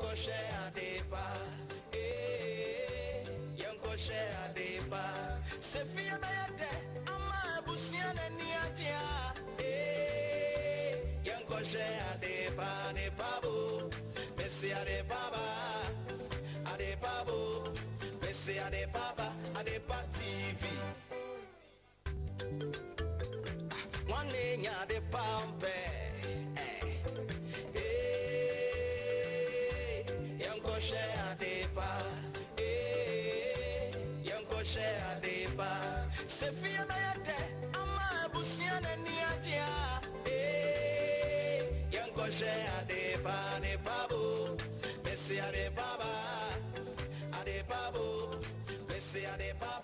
share adepa, yanko share adepa. Sefia na yate, ama busiana ni ajia, yanko share adepa, adepabu, Messi adepaba, adepabu, Messi adepaba, adepa TV. One day nya de pampe. Sefia na yate ama busiana ni ajia yanko share adepa ne babu Messi adepaba Messi adepaba